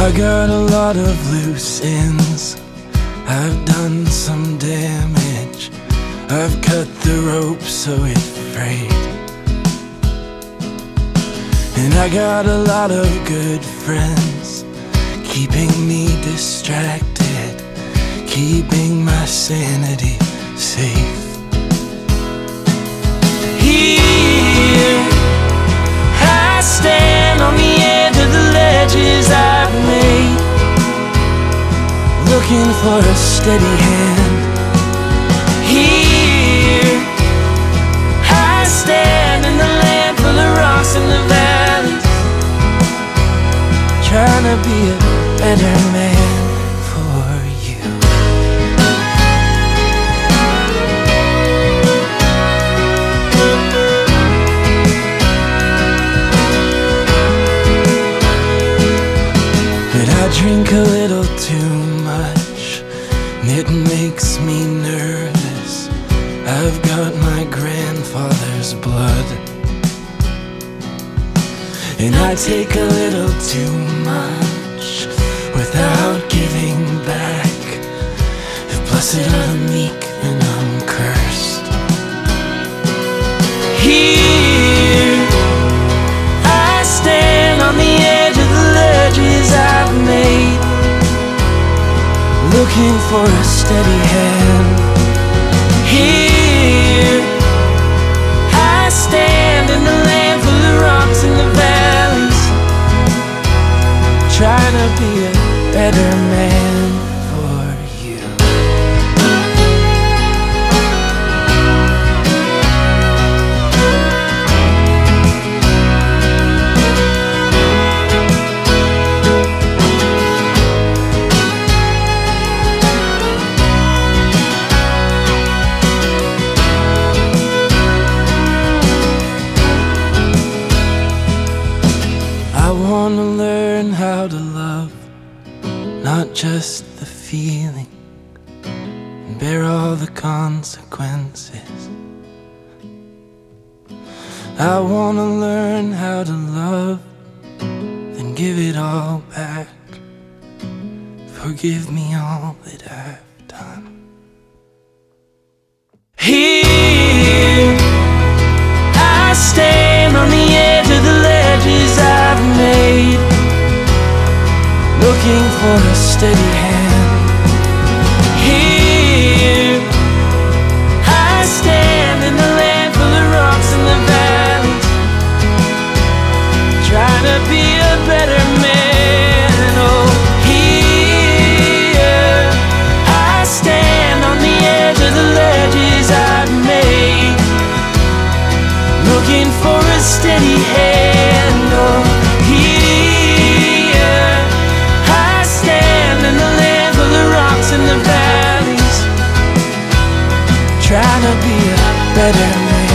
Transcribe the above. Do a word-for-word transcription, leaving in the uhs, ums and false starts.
I got a lot of loose ends, I've done some damage, I've cut the rope so it frayed. And I got a lot of good friends, keeping me distracted, keeping my sanity safe. Here I stand on the edge of the ledges I've made, looking for a steady hand. Here I stand in the land full of rocks and the valleys, trying to be a better man for you. But I drink a little too much, and it makes me nervous. I've got my grandfather's blood, and I take a little too much without giving back. If blessed are the meek, then I'm cursed. Here I stand on the edge of the ledges I've made, looking for a steady hand. Here I stand in the land full of rocks and the valleys, trying to be a better man for you. I wanna learn how to love, not just the feeling, and bear all the consequences. I wanna learn how to love, then give it all back. Forgive me all that I've done. Here I stand on the edge of the ledges I've made, looking for a steady hand. Here I stand in the land full of rocks and the valleys, trying to be a better man. Oh, here I stand on the edge of the ledges I've made, looking for a steady hand. Oh, here I stand in the land full of rocks and the valleys, trying to be a better man.